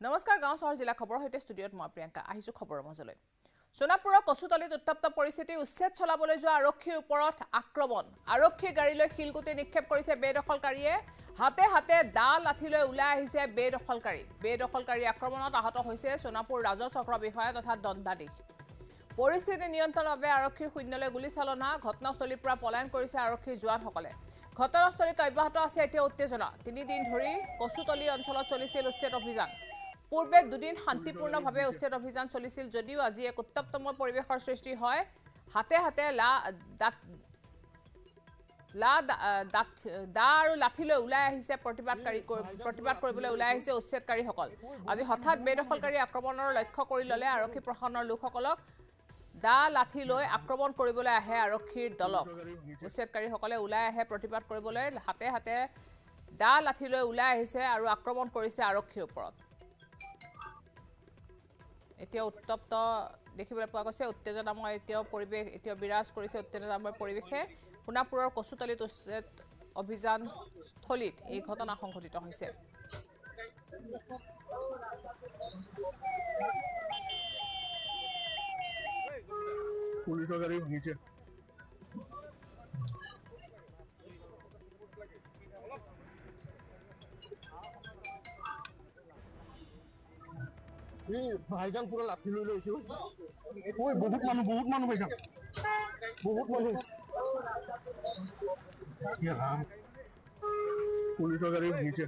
নমস্কাৰ গাঁও চহৰ জিলা খবৰ হৈতে ষ্টুডিঅত মই প্ৰিয়ংকা আহিছো খবৰৰ মাজলৈ সোনাপুৰৰ কচুতলিত উত্তপ্ত পৰিস্থিতি উচ্ছেদ চলাবলৈ যোৱা আৰক্ষীৰ ওপৰত আক্ৰমণ আৰক্ষী গাড়ীলৈ শিলগুটি নিক্ষেপ কৰিছে বেদখলকাৰীয়ে হাতে হাতে দা লাঠিলৈ ওলাই আহিছে বেদখলকাৰী আক্ৰমণত আহত হৈছে সোনাপুৰ ৰাজহ চক্ৰ বিষয়া তথা দণ্ডাধীশ পৰিস্থিতি নিয়ন্ত্ৰণৰ বাবে আৰক্ষীৰ শূন্যলৈ গুলীচালনা ঘটনাস্থলীৰ পৰা পলায়ন কৰিছে আৰক্ষীৰ জোৱানসকলে ঘটনাস্থলীত অব্যাহত আছে এতিয়া উত্তেজনা 3 দিন ধৰি কচুতলি অঞ্চলত চলিছিল উচ্ছেদ অভিযান পূৰ্বে দুদিন শান্তিপূৰ্ণভাৱে উচ্ছেদ অভিযান চলিছিল যদিও আজি এক উত্তপ্তময় পৰিৱেশৰ সৃষ্টি হয় হাতে হাতে দা আৰু লাঠিলৈ ওলাই আহিছে প্ৰতিবাদ কৰিবলৈ ওলাই আহিছে উচ্ছেদকাৰীসকল আজি হঠাৎ বেদখলকাৰী আক্ৰমণৰ লক্ষ্য কৰি ললে আৰক্ষী প্ৰশাসনৰ লোকসকলক দা লাঠিলৈ আক্ৰমণ কৰিবলৈ আহে আৰক্ষীৰ দলক উচ্ছেদকাৰীসকলে ওলাই আহে প্ৰতিবাদ কৰিবলৈ হাতে হাতে দা লাঠিলৈ ওলাই আহিছে আৰু আক্ৰমণ কৰিছে আৰক্ষীৰ ওপৰত এতিয়া উত্তপ্ত দেখিবলৈ পোৱা গৈছে উত্তেজনাময় পৰিৱেশ এতিয়া বিৰাজ কৰিছে উত্তেজনাময় পৰিৱেশে সোনাপুৰৰ কচুতলিত উচ্ছেদ অভিযান স্থলীত এই ঘটনা সংঘটিত হৈছে পুলিশৰ গাড়ী নিচে ভাইজান পুৰা লাঠি লৈ লৈছো ঐ বহুত মানুহ ভাইজান বহুত মানুহ পুলিশৰ গাড়ী নিচে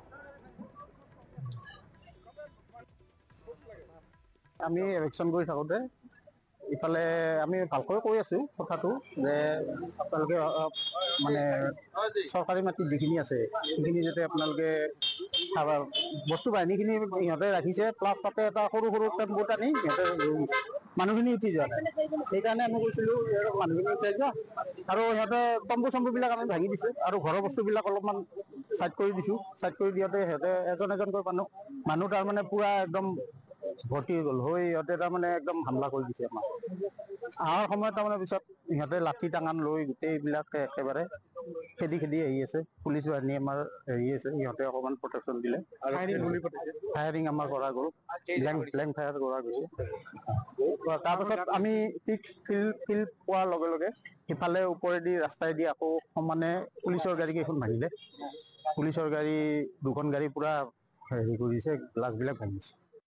আমি ইলেকশ্যন কৰি থাকোঁতে ইফালে আমি ভালকৈ কৈ আছো কথাটো যে আপোনালোকে মানে চৰকাৰী মাটিত যিখিনি আছে সেইখিনি যাতে আপোনালোকে বস্তু বাহিনীখিনি ইহঁতে ৰাখিছে প্লাছ তাতে এটা সৰু টেম্পুত আনি সিহঁতে মানুহখিনি উঠি যোৱা নাই সেইকাৰণে আমি কৈছিলোঁ মানুহখিনি উঠাই যোৱা আৰু সিহঁতে তম্বুবিলাক আমি ভাঙি দিছোঁ আৰু ঘৰৰ বস্তুবিলাক অলপমান চাইড কৰি দিছোঁ চাইড কৰি দিওঁতে সিহঁতে এজনকৈ মানুহ তাৰমানে পূৰা একদম ভৰ্তি হৈ গ'ল সিহঁতে তাৰমানে একদম হামলা কৰি দিছে আমাক অহাৰ সময়ত তাৰমানে পিছত সিহঁতে লাঠি টাঙান লৈ গোটেইবিলাক একেবাৰে খেদি আহি আছে পুলিচ বাহিনী আমাৰ হেৰি আছে সিহঁতে অকণমান প্ৰটেকশ্যন দিলে ফায়াৰিং আমাৰ কৰা গ'ল ব্লেংক ফায়াৰ কৰা গৈছে তাৰপাছত আমি ঠিক ফিল্ড পোৱাৰ লগে লগে সিফালে ওপৰেদি ৰাস্তাইদি আকৌ সমানে পুলিচৰ গাড়ী কেইখন ভাঙিলে পুলিচৰ গাড়ী দুখন গাড়ী পূৰা হেৰি কৰিছে গ্লাছবিলাক ভাঙিছে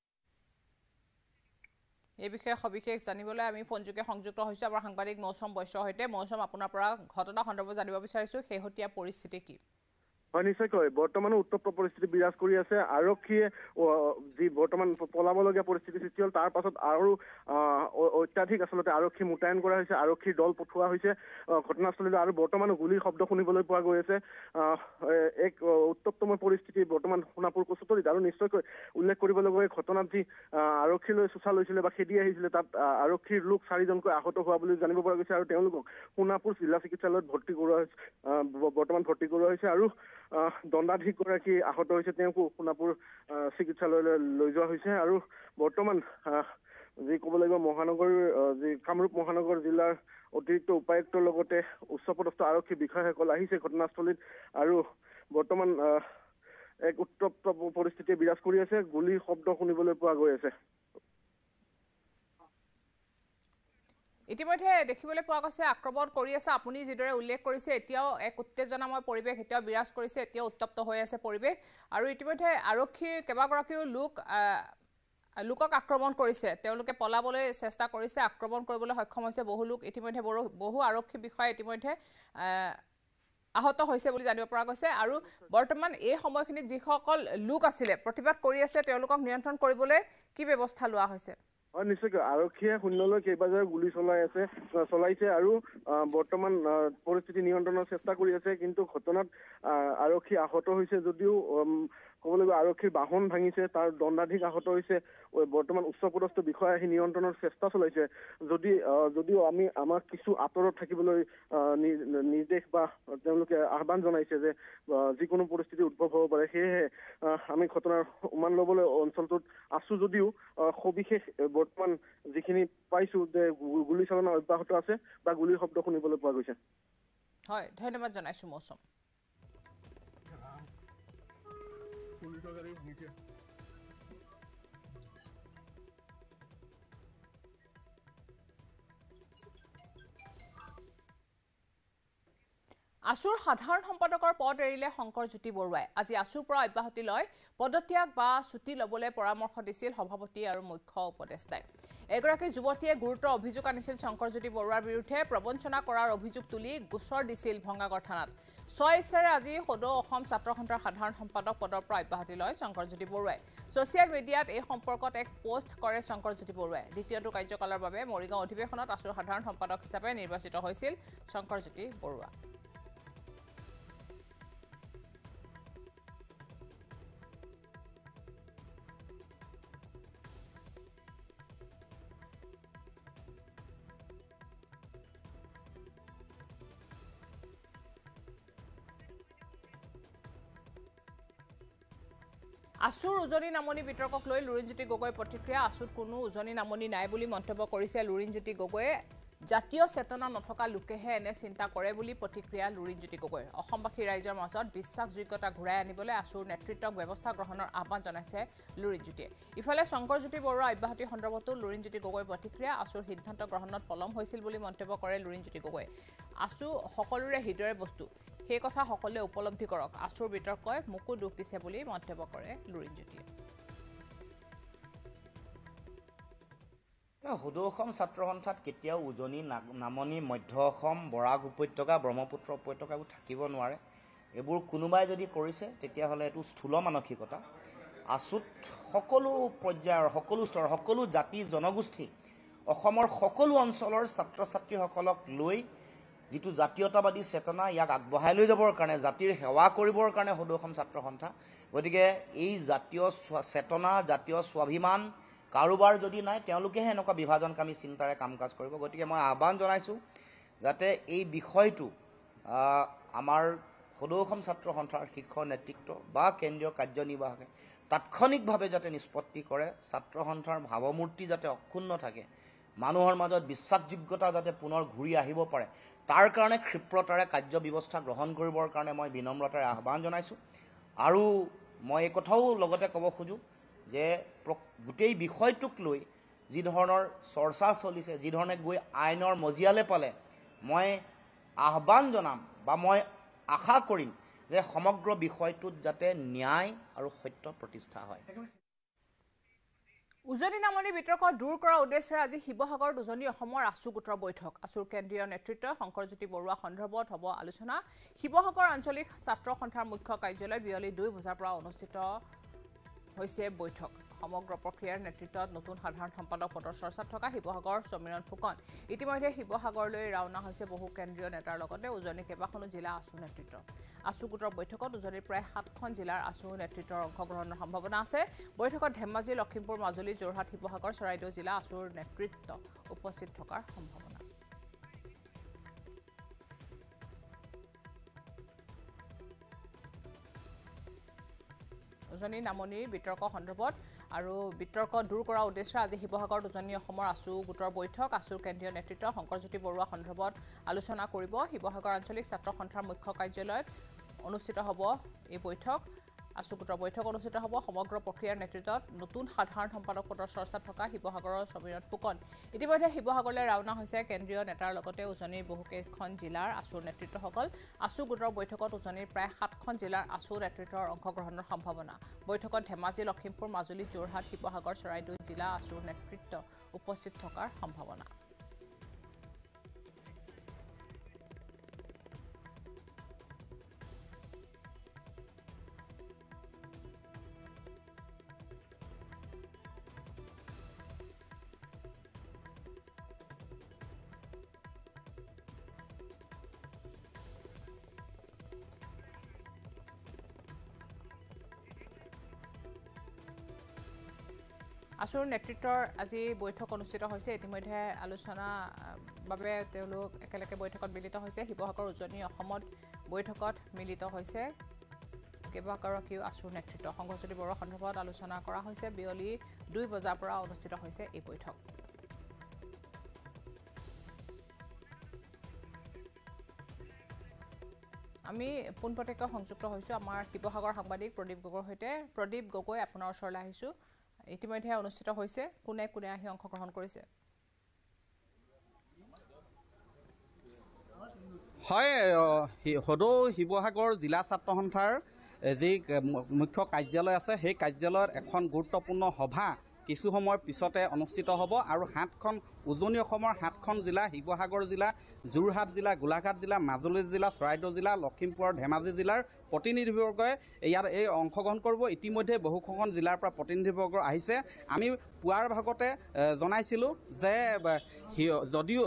এই বিষয়ে সবিশেষ জানিবলৈ আমি ফোনযোগে সংযুক্ত হৈছো আমাৰ সাংবাদিক মৌচম বৈশ্যৰ সৈতে মৌচম আপোনাৰ পৰা ঘটনা সন্দৰ্ভত জানিব বিচাৰিছো শেহতীয়া পৰিস্থিতি কি হয় নিশ্চয়কৈ বৰ্তমানো উত্তপ্ত পৰিস্থিতি বিৰাজ কৰি আছে আৰক্ষীয়ে যি বৰ্তমান পলাবলগীয়া পৰিস্থিতি সৃষ্টি হ'ল তাৰ পাছত আৰু অত্যাধিক আচলতে আৰক্ষী মোতায়েন কৰা হৈছে আৰক্ষীৰ দল পঠোৱা হৈছে ঘটনাস্থলীলৈ আৰু বৰ্তমানো গুলীৰ শব্দ শুনিবলৈ পোৱা গৈ আছে এক উত্তপ্তময় পৰিস্থিতি বৰ্তমান সোনাপুৰ কচুতলিত আৰু নিশ্চয়কৈ উল্লেখ কৰিবলৈ ঘটনাত যি আৰক্ষীলৈ চোচা লৈছিলে বা খেদি আহিছিলে তাত আৰক্ষীৰ লোক 4জনকৈ আহত হোৱা বুলি জানিব পৰা গৈছে আৰু তেওঁলোকক সোনাপুৰ জিলা চিকিৎসালয়ত ভৰ্তি কৰোৱা হৈছে বৰ্তমান ভৰ্তি কৰোৱা হৈছে আৰু দণ্ডাধীশগৰাকী আহত হৈছে তেওঁকো সোনাপুৰ চিকিৎসালয়লৈ লৈ যোৱা হৈছে আৰু বৰ্তমান যি ক'ব লাগিব মহানগৰ যি কামৰূপ মহানগৰ জিলাৰ অতিৰিক্ত উপায়ুক্তৰ লগতে উচ্চপদস্থ আৰক্ষী বিষয়াসকল আহিছে ঘটনাস্থলীত আৰু বৰ্তমান এক উত্তপ্ত পৰিস্থিতিয়ে বিৰাজ কৰি আছে গুলীৰ শব্দ শুনিবলৈ পোৱা গৈ আছে ইতিমধ্যে দেখিবলৈ পোৱা গৈছে আক্ৰমণ কৰি আছে আপুনি যিদৰে উল্লেখ কৰিছে এতিয়াও এক উত্তেজনাময় পৰিৱেশ এতিয়াও বিৰাজ কৰিছে এতিয়াও উত্তপ্ত হৈ আছে পৰিৱেশ আৰু ইতিমধ্যে আৰক্ষীৰ কেইবাগৰাকীও লোকক আক্ৰমণ কৰিছে তেওঁলোকে পলাবলৈ চেষ্টা কৰিছে আক্ৰমণ কৰিবলৈ সক্ষম হৈছে বহু লোক ইতিমধ্যে বহু আৰক্ষী বিষয়া ইতিমধ্যে আহত হৈছে বুলি জানিব পৰা গৈছে আৰু বৰ্তমান এই সময়খিনিত যিসকল লোক আছিলে প্ৰতিবাদ কৰি আছে তেওঁলোকক নিয়ন্ত্ৰণ কৰিবলৈ কি ব্যৱস্থা লোৱা হৈছে হয় নিশ্চয়কৈ আৰক্ষীয়ে শূন্যলৈ কেইবাজাৰো গুলী চলাইছে আৰু বৰ্তমান পৰিস্থিতি নিয়ন্ত্ৰণৰ চেষ্টা কৰি আছে কিন্তু ঘটনাত আৰক্ষী আহত হৈছে যদিও ক'ব লাগিব আৰক্ষীৰ বাহন ভাঙিছে তাৰ দণ্ডাধীশ আহত হৈছে বৰ্তমান উচ্চপদস্থ বিষয়া আহি নিয়ন্ত্ৰণৰ চেষ্টা চলাইছে যদিও আমাক কিছু আঁতৰত থাকিবলৈ নিৰ্দেশ বা তেওঁলোকে আহ্বান জনাইছে যে যিকোনো পৰিস্থিতি উদ্ভৱ হ'ব পাৰে সেয়েহে আমি ঘটনাৰ উমান ল'বলৈ অঞ্চলটোত আছো যদিও সবিশেষ বৰ্তমান যিখিনি পাইছো যে গুলী চালনা অব্যাহত আছে বা গুলীৰ শব্দ শুনিবলৈ পোৱা গৈছে হয় ধন্যবাদ জনাইছো মৌচম পুলিশৰ গাড়ী নিচে আছুৰ সাধাৰণ সম্পাদকৰ পদ এৰিলে শংকৰজ্যোতি বৰুৱাই আজি আছুৰ পৰা অব্যাহতি লয় পদত্যাগ বা ছুটি লবলৈ পৰামৰ্শ দিছিল সভাপতি আৰু মুখ্য উপদেষ্টাই এগৰাকী যুৱতীয়ে গুৰুতৰ অভিযোগ আনিছিল শংকৰজ্যোতি বৰুৱাৰ বিৰুদ্ধে প্ৰবঞ্চনা কৰাৰ অভিযোগ তুলি গোচৰ দিছিল ভংগাগড় থানাত 6 ইছাৰে আজি সদৌ অসম ছাত্ৰ সন্থাৰ সাধাৰণ সম্পাদক পদৰ পৰা অব্যাহতি লয় শংকৰজ্যোতি বৰুৱাই ছ'চিয়েল মিডিয়াত এই সম্পৰ্কত এক পোষ্ট কৰে শংকৰজ্যোতি বৰুৱাই দ্বিতীয়টো কাৰ্যকালৰ বাবে মৰিগাঁও অধিৱেশনত আছুৰ সাধাৰণ সম্পাদক হিচাপে নিৰ্বাচিত হৈছিল শংকৰজ্যোতি বৰুৱা আছুৰ উজনি নামনি বিতৰ্কক লৈ লুৰিণজ্যোতি গগৈ প্ৰতিক্ৰিয়া আছুত কোনো উজনি নামনি নাই বুলি মন্তব্য কৰিছে লুৰিণজ্যোতি গগৈয়ে জাতীয় চেতনা নথকা লোকেহে এনে চিন্তা কৰে বুলি প্ৰতিক্ৰিয়া লুৰিণজ্যোতি গগৈৰ অসমবাসী ৰাইজৰ মাজত বিশ্বাসযোগ্যতা ঘূৰাই আনিবলৈ আছুৰ নেতৃত্বক ব্যৱস্থা গ্ৰহণৰ আহ্বান জনাইছে লুৰিণজ্যোতিয়ে ইফালে শংকৰজ্যোতি বৰুৱা অব্যাহতি সন্দৰ্ভতো লুৰিণজ্যোতি গগৈৰ প্ৰতিক্ৰিয়া আছুৰ সিদ্ধান্ত গ্ৰহণত পলম হৈছিল বুলি মন্তব্য কৰে লুৰিণজ্যোতি গগৈয়ে আছু সকলোৰে হৃদয়ৰ বস্তু সেই কথা সকলোৱে উপলব্ধি কৰক আছুৰ বিতৰ্কই মোকো দুখ দিছে বুলি মন্তব্য কৰে লুৰিণজ্যোতিয়ে সদৌ অসম ছাত্ৰ সন্থাত কেতিয়াও উজনি নামনি মধ্য অসম বৰাক উপত্যকা ব্ৰহ্মপুত্ৰ উপত্যকাবোৰ থাকিব নোৱাৰে এইবোৰ কোনোবাই যদি কৰিছে তেতিয়াহ'লে এইটো স্থূল মানসিকতা আছুত সকলো পৰ্যায়ৰ সকলো স্তৰ সকলো জাতি জনগোষ্ঠী অসমৰ সকলো অঞ্চলৰ ছাত্ৰ ছাত্ৰীসকলক লৈ যিটো জাতীয়তাবাদী চেতনা ইয়াক আগবঢ়াই লৈ যাবৰ কাৰণে জাতিৰ সেৱা কৰিবৰ কাৰণে সদৌ অসম ছাত্ৰ সন্থা গতিকে এই জাতীয় চেতনা জাতীয় স্বাভিমান কাৰোবাৰ যদি নাই তেওঁলোকেহে এনেকুৱা বিভাজনকামী চিন্তাৰে কাম কাজ কৰিব গতিকে মই আহ্বান জনাইছোঁ যাতে এই বিষয়টো আমাৰ সদৌ অসম ছাত্ৰ সন্থাৰ শীৰ্ষ নেতৃত্ব বা কেন্দ্ৰীয় কাৰ্যনিৰ্বাহকে তাৎক্ষণিকভাৱে যাতে নিষ্পত্তি কৰে ছাত্ৰ সন্থাৰ ভাৱমূৰ্তি যাতে অক্ষুণ্ণ থাকে মানুহৰ মাজত বিশ্বাসযোগ্যতা যাতে পুনৰ ঘূৰি আহিব পাৰে তাৰ কাৰণে ক্ষিপ্ৰতাৰে কাৰ্য ব্যৱস্থা গ্ৰহণ কৰিবৰ কাৰণে মই বিনম্ৰতাৰে আহ্বান জনাইছোঁ আৰু মই এই কথাও লগতে ক'ব খোজোঁ যে গোটেই বিষয়টোক লৈ যি ধৰণৰ চৰ্চা চলিছে যি ধৰণে গৈ আইনৰ মজিয়ালে পালে মই আহ্বান জনাম বা মই আশা কৰিম যে সমগ্ৰ বিষয়টোত যাতে ন্যায় আৰু সত্য প্ৰতিষ্ঠা হয় উজনি নামনি বিতৰ্ক দূৰ কৰাৰ উদ্দেশ্যে আজি শিৱসাগৰত উজনি অসমৰ আছু গোটৰ বৈঠক আছুৰ কেন্দ্ৰীয় নেতৃত্ব শংকৰজ্যোতি বৰুৱা সন্দৰ্ভত হ'ব আলোচনা শিৱসাগৰ আঞ্চলিক ছাত্ৰ সন্থাৰ মুখ্য কাৰ্যালয়ত বিয়লি 2 বজাৰ পৰা অনুষ্ঠিত হৈছে বৈঠক সমগ্ৰ প্ৰক্ৰিয়াৰ নেতৃত্বত নতুন সাধাৰণ সম্পাদক পদৰ চৰ্চাত থকা শিৱসাগৰ সমীৰণ ফুকন ইতিমধ্যে শিৱসাগৰলৈ ৰাওনা হৈছে বহু কেন্দ্ৰীয় নেতাৰ লগতে উজনি কেইবাখনো জিলা আছু নেতৃত্ব আছু গোটৰ বৈঠকত উজনিৰ প্ৰায় 7খন জিলাৰ আছু নেতৃত্বৰ অংশগ্ৰহণৰ সম্ভাৱনা আছে বৈঠকত ধেমাজি লখিমপুৰ মাজুলী যোৰহাট শিৱসাগৰ চৰাইদেউ জিলা আছুৰ নেতৃত্ব উপস্থিত থকাৰ সম্ভাৱনা উজনি নামনি বিতৰ্ক সন্দৰ্ভত আৰু বিতৰ্ক দূৰ কৰাৰ উদ্দেশ্যে আজি শিৱসাগৰত উজনি অসমৰ আছু গোটৰ বৈঠক আছুৰ কেন্দ্ৰীয় নেতৃত্ব শংকৰজ্যোতি বৰুৱা সন্দৰ্ভত আলোচনা কৰিব শিৱসাগৰ আঞ্চলিক ছাত্ৰ সন্থাৰ মুখ্য কাৰ্যালয়ত অনুষ্ঠিত হ'ব এই বৈঠক আছু গোটৰ বৈঠক অনুষ্ঠিত হ'ব সমগ্ৰ প্ৰক্ৰিয়াৰ নেতৃত্বত নতুন সাধাৰণ সম্পাদক পদৰ চৰ্চাত থকা শিৱসাগৰৰ সমীৰণ ফুকন ইতিমধ্যে শিৱসাগৰলৈ ৰাওনা হৈছে কেন্দ্ৰীয় নেতাৰ লগতে উজনিৰ বহুকেইখন জিলাৰ আছুৰ নেতৃত্বসকল আছু গোটৰ বৈঠকত উজনিৰ প্ৰায় 7খন জিলাৰ আছু নেতৃত্বৰ অংশগ্ৰহণৰ সম্ভাৱনা বৈঠকত ধেমাজি লখিমপুৰ মাজুলী যোৰহাট শিৱসাগৰ চৰাইদেউ জিলা আছুৰ নেতৃত্ব উপস্থিত থকাৰ সম্ভাৱনা আছুৰ নেতৃত্বৰ আজি বৈঠক অনুষ্ঠিত হৈছে ইতিমধ্যে আলোচনা বাবে তেওঁলোক একেলগে বৈঠকত মিলিত হৈছে শিৱসাগৰ উজনি অসমত বৈঠকত মিলিত হৈছে কেইবাগৰাকীও আছুৰ নেতৃত্ব শংকৰজ্যোতি বৰুৱা সন্দৰ্ভত আলোচনা কৰা হৈছে বিয়লি 2 বজাৰ পৰা অনুষ্ঠিত হৈছে এই বৈঠক আমি পোনপটীয়াকৈ সংযুক্ত হৈছোঁ আমাৰ শিৱসাগৰ সাংবাদিক প্ৰদীপ গগৈৰ সৈতে প্ৰদীপ গগৈ আপোনাৰ ওচৰলৈ আহিছোঁ ইতিমধ্যে অনুষ্ঠিত হৈছে কোনে কোনে আহি অংশগ্ৰহণ কৰিছে হয় সদৌ শিৱসাগৰ জিলা ছাত্ৰ সন্থাৰ যি মুখ্য কাৰ্যালয় আছে সেই কাৰ্যালয়ত এখন গুৰুত্বপূৰ্ণ সভা কিছু সময়ৰ পিছতে অনুষ্ঠিত হ'ব আৰু 7খন উজনি অসমৰ 7খন জিলা শিৱসাগৰ জিলা যোৰহাট জিলা গোলাঘাট জিলা মাজুলী জিলা চৰাইদেউ জিলা লখিমপুৰ ধেমাজি জিলাৰ প্ৰতিনিধিবৰ্গই ইয়াত এই অংশগ্ৰহণ কৰিব ইতিমধ্যে বহুখন জিলাৰ পৰা প্ৰতিনিধিবৰ্গ আহিছে আমি পুৱাৰ ভাগতে জনাইছিলোঁ যে যদিও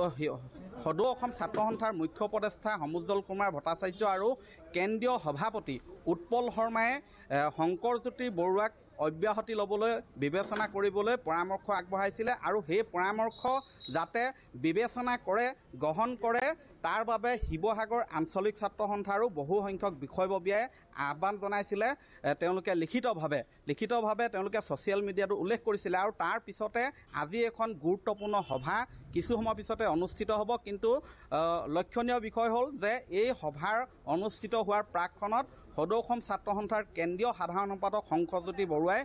সদৌ অসম ছাত্ৰ সন্থাৰ মুখ্য উপদেষ্টা সমুজ্জ্বল কুমাৰ ভট্টাচাৰ্য আৰু কেন্দ্ৰীয় সভাপতি উৎপল শৰ্মাই শংকৰজ্যোতি বৰুৱাক অব্যাহতি ল'বলৈ বিবেচনা কৰিবলৈ পৰামৰ্শ আগবঢ়াইছিলে আৰু সেই পৰামৰ্শ যাতে বিবেচনা কৰে গ্ৰহণ কৰে তাৰ বাবে শিৱসাগৰ আঞ্চলিক ছাত্ৰ সন্থাৰো বহু সংখ্যক বিষয়ববীয়াই আহ্বান জনাইছিলে তেওঁলোকে লিখিতভাৱে তেওঁলোকে ছ'চিয়েল মিডিয়াতো উল্লেখ কৰিছিলে আৰু তাৰ পিছতে আজি এখন গুৰুত্বপূৰ্ণ সভা কিছু সময় পিছতে অনুষ্ঠিত হ'ব কিন্তু লক্ষণীয় বিষয় হ'ল যে এই সভাৰ অনুষ্ঠিত হোৱাৰ প্ৰাকখনত সদৌ অসম ছাত্ৰ সন্থাৰ কেন্দ্ৰীয় সাধাৰণ সম্পাদক শংকৰজ্যোতি বৰুৱাই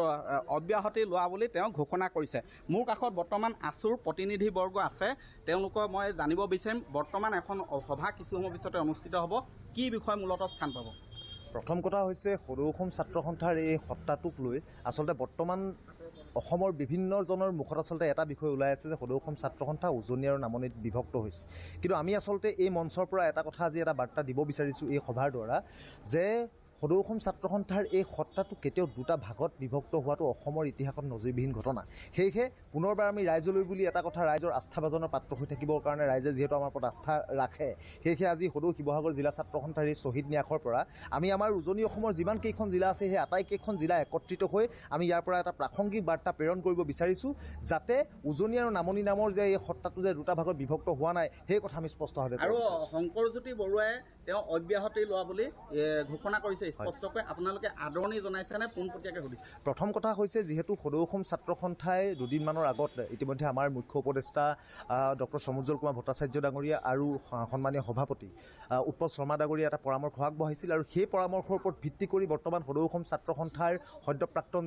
অব্যাহতি লোৱা বুলি তেওঁ ঘোষণা কৰিছে মোৰ কাষত বৰ্তমান আছুৰ প্ৰতিনিধিবৰ্গ আছে তেওঁলোকক মই জানিব বিচাৰিম বৰ্তমান এখন সভা কিছু সময় পিছতে অনুষ্ঠিত হ'ব কি বিষয় মূলত স্থান পাব প্ৰথম কথা হৈছে সদৌ অসম ছাত্ৰ সন্থাৰ এই সত্তাটোক লৈ আচলতে বৰ্তমান অসমৰ বিভিন্নজনৰ মুখত আচলতে এটা বিষয় ওলাই আছে যে সদৌ অসম ছাত্ৰ সন্থা উজনি আৰু নামনিত বিভক্ত হৈছে কিন্তু আমি আচলতে এই মঞ্চৰ পৰা এটা কথা আজি এটা বাৰ্তা দিব বিচাৰিছোঁ এই সভাৰ দ্বাৰা যে সদৌ অসম ছাত্ৰ সন্থাৰ এই সত্তাটো কেতিয়াও দুটা ভাগত বিভক্ত হোৱাটো অসমৰ ইতিহাসত নজিৰবিহীন ঘটনা সেয়েহে পুনৰবাৰ আমি ৰাইজলৈ বুলি এটা কথা ৰাইজৰ আস্থাভাজনৰ পাত্ৰ হৈ থাকিবৰ কাৰণে ৰাইজে যিহেতু আমাৰ ওপৰত আস্থা ৰাখে সেয়েহে আজি সদৌ শিৱসাগৰ জিলা ছাত্ৰ সন্থাৰ এই শ্বহীদ ন্যাসৰ পৰা আমি আমাৰ উজনি অসমৰ যিমান কেইখন জিলা আছে সেই আটাইকেইখন জিলা একত্ৰিত হৈ আমি ইয়াৰ পৰা এটা প্ৰাসংগিক বাৰ্তা প্ৰেৰণ কৰিব বিচাৰিছোঁ যাতে উজনি আৰু নামনি নামৰ যে এই সত্তাটো যে দুটা ভাগত বিভক্ত হোৱা নাই সেই কথা আমি স্পষ্টভাৱে আৰু শংকৰজ্যোতি বৰুৱাই তেওঁ অব্যাহতি লোৱা বুলি ঘোষণা কৰিছে স্পষ্টকৈ আপোনালোকে আদৰণি জনাইছেনে পোনপটীয়াকৈ সুধিছে প্ৰথম কথা হৈছে যিহেতু সদৌ অসম ছাত্ৰ সন্থাই দুদিনমানৰ আগত ইতিমধ্যে আমাৰ মুখ্য উপদেষ্টা ডক্টৰ সমুজ্জ্বল কুমাৰ ভট্টাচাৰ্য ডাঙৰীয়া আৰু সন্মানীয় সভাপতি উৎপল শৰ্মা ডাঙৰীয়া এটা পৰামৰ্শ আগবঢ়াইছিল আৰু সেই পৰামৰ্শৰ ওপৰত ভিত্তি কৰি বৰ্তমান সদৌ অসম ছাত্ৰ সন্থাৰ সদ্য প্ৰাক্তন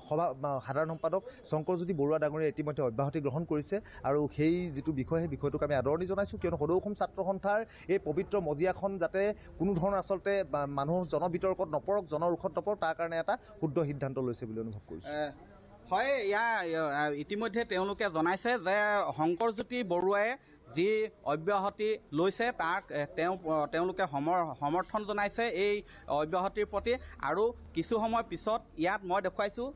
সাধাৰণ সম্পাদক শংকৰজ্যোতি বৰুৱা ডাঙৰীয়া ইতিমধ্যে অব্যাহতি গ্ৰহণ কৰিছে আৰু সেই যিটো বিষয় সেই বিষয়টোক আমি আদৰণি জনাইছোঁ কিয়নো সদৌ অসম ছাত্ৰ সন্থাৰ এই পবিত্ৰ মজিয়াখন যাতে কোনো ধৰণৰ আচলতে মানুহ জনবিতৰ্কত নপৰক জনৰোষত নপৰক তাৰ কাৰণে এটা শুদ্ধ সিদ্ধান্ত লৈছে বুলি অনুভৱ কৰিছোঁ হয় ইতিমধ্যে তেওঁলোকে জনাইছে যে শংকৰজ্যোতি বৰুৱাই যি অব্যাহতি লৈছে তাক তেওঁলোকে সমৰ্থন জনাইছে এই অব্যাহতিৰ প্ৰতি আৰু কিছু সময় পিছত ইয়াত মই দেখুৱাইছোঁ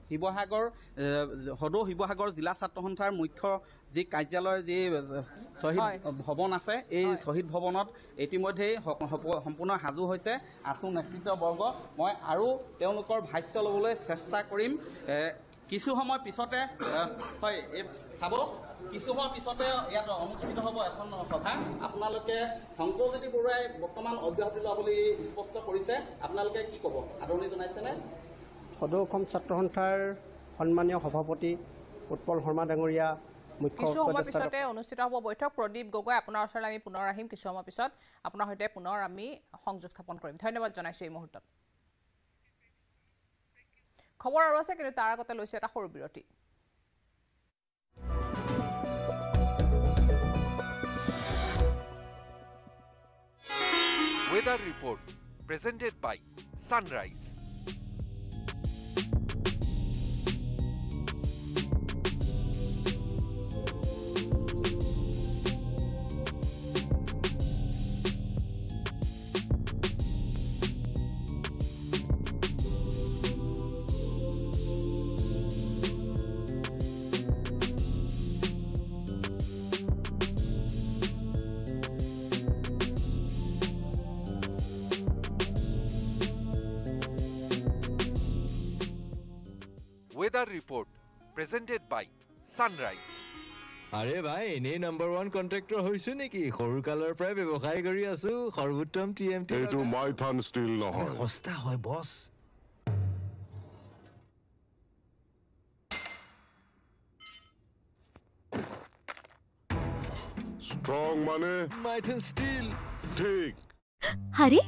সদৌ শিৱসাগৰ জিলা ছাত্ৰ সন্থাৰ মুখ্য যি কাৰ্যালয়ৰ যি শ্বহীদ ভৱন আছে এই শ্বহীদ ভৱনত ইতিমধ্যেই সম্পূৰ্ণ সাজু হৈছে আছু নেতৃত্ববৰ্গ মই আৰু তেওঁলোকৰ ভাষ্য ল'বলৈ চেষ্টা কৰিম কিছু সময় পিছতে হয় চাব কিছু সময় পিছতে ইয়াত অনুষ্ঠিত হ'ব এখন সভা আপোনালোকে শংকৰজ্যোতি বৰুৱাই বৰ্তমান অব্যাহতি লোৱা বুলি স্পষ্ট কৰিছে আপোনালোকে কি ক'ব আদৰণি জনাইছেনে সদৌ অসম ছাত্ৰ সন্থাৰ সন্মানীয় সভাপতি উৎপল শৰ্মা ডাঙৰীয়া কিছু সময় পিছতে অনুষ্ঠিত হ'ব বৈঠক প্ৰদীপ গগৈ আপোনাৰ ওচৰলৈ আমি পুনৰ আহিম কিছু সময় পিছত আপোনাৰ সৈতে পুনৰ আমি সংযোগ স্থাপন কৰিম ধন্যবাদ জনাইছোঁ এই মুহূৰ্তত খবৰ আৰু আছে কিন্তু তাৰ আগতে লৈছে এটা সৰু বিৰতি Weather report presented by Sunrise. Weather report presented by Sunrise. আরে ভাই এনে নাম্বার 1 কন্ট্রাক্টর হইছো নেকি সৰুকালৰ পৰাই ব্যৱসায় কৰি আছো সৰ্বোত্তম টিএমটি এইটো মাইথান ষ্টিল নহয় সস্তা হয় বস স্ট্রং মানে মাইথান ষ্টিল ঠিক আরে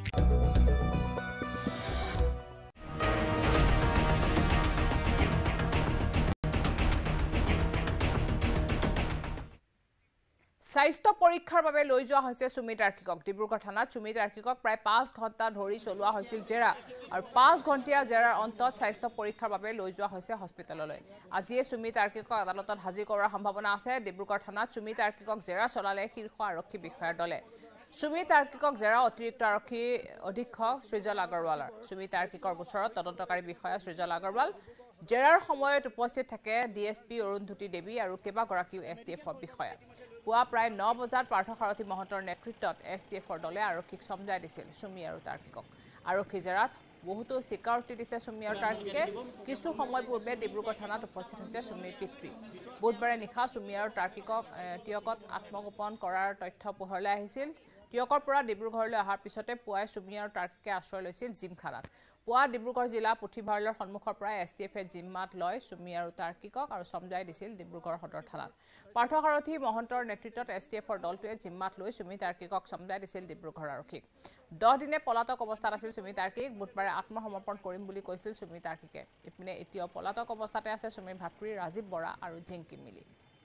স্বাস্থ্য পৰীক্ষাৰ বাবে লৈ যোৱা হৈছে সুমিত আৰ্কিকক ডিব্ৰুগড় থানাত সুমিত আৰ্কিকক প্ৰায় 5 ঘণ্টা ধৰি চলোৱা হৈছিল জেৰা আৰু 5 ঘণ্টীয়া জেৰাৰ অন্তত স্বাস্থ্য পৰীক্ষাৰ বাবে লৈ যোৱা হৈছে হস্পিটেললৈ আজিয়ে সুমিত আৰ্কিকক আদালতত হাজিৰ কৰাৰ সম্ভাৱনা আছে ডিব্ৰুগড় থানাত সুমিত আৰ্কিকক জেৰা চলালে শীৰ্ষ আৰক্ষী বিষয়াৰ দলে সুমিত আৰ্কিকক জেৰা অতিৰিক্ত আৰক্ষী অধীক্ষক সৃজল আগৰৱালৰ সুমিত আৰ্কিকৰ গোচৰত তদন্তকাৰী বিষয়া সৃজল আগৰৱাল জেৰাৰ সময়ত উপস্থিত থাকে ডিএছপি অৰুন্ধতী দেৱী আৰু কেইবাগৰাকীও এছটিএফৰ বিষয়া পুৱা প্ৰায় 9 বজাত পাৰ্থসাৰথী মহন্তৰ নেতৃত্বত এছটিএফৰ দলে আৰক্ষীক সমজাই দিছিল সুমি আৰু তাৰ্কিকক আৰক্ষী জেৰাত বহুতো স্বীকাৰোক্তি দিছে সুমি আৰু তাৰ্কিকে কিছু সময় পূৰ্বে ডিব্ৰুগড় থানাত উপস্থিত হৈছে সুমিৰ পিতৃ বুধবাৰে নিশা সুমি আৰু তাৰ্কিকক টিয়কত আত্মগোপন কৰাৰ তথ্য পোহৰলৈ আহিছিল টিয়কৰ পৰা ডিব্ৰুগড়লৈ অহাৰ পিছতে পুৱাই সুমি আৰু তাৰ্কিকে আশ্ৰয় লৈছিল জিমখানাত পুৱা ডিব্ৰুগড় জিলা পুথিভঁৰালৰ সন্মুখৰ পৰা এছটিএফে জিম্মাত লয় সুমি আৰু তাৰ্কিকক আৰু সমজাই দিছিল ডিব্ৰুগড় সদৰ থানাত পাৰ্থসাৰথী মহন্তৰ নেতৃত্বত এছটিএফৰ দলটোৱে জিম্মাত লৈ সুমি তাৰ্কিকক সমজাই দিছিল ডিব্ৰুগড় আৰক্ষীক 10 দিনে পলাতক অৱস্থাত আছিল সুমি তাৰ্কিক বুধবাৰে আত্মসমৰ্পণ কৰিম বুলি কৈছিল সুমি তাৰ্কিকে ইপিনে এতিয়াও পলাতক অৱস্থাতে আছে সুমিৰ ভাতৃ ৰাজীৱ বৰা আৰু জিংকি মিলি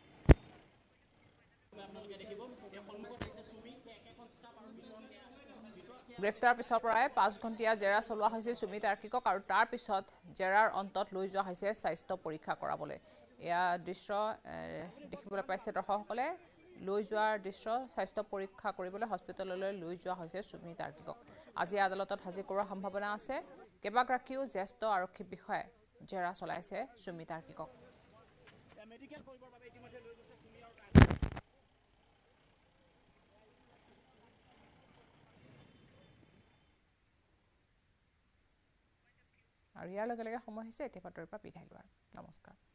গ্ৰেফতাৰ পিছৰ পৰাই 5 ঘণ্টীয়া জেৰা চলোৱা হৈছিল সুমি তাৰ্কিকক আৰু তাৰ পিছত জেৰাৰ অন্তত লৈ যোৱা হৈছে স্বাস্থ্য পৰীক্ষা কৰাবলৈ এয়া দৃশ্য দেখিবলৈ পাইছে দৰ্শকসকলে লৈ যোৱাৰ দৃশ্য স্বাস্থ্য পৰীক্ষা কৰিবলৈ হস্পিটেললৈ লৈ যোৱা হৈছে সুমি তাৰ্কিকক আজি আদালতত হাজিৰ কৰাৰ সম্ভাৱনা আছে কেইবাগৰাকীও জ্যেষ্ঠ আৰক্ষী বিষয়াই জেৰা চলাইছে সুমি তাৰ্কিকক আৰু ইয়াৰ লগে লগে সময় হৈছে এতিয়া পাতৰ পৰা বিদায় লোৱাৰ নমস্কাৰ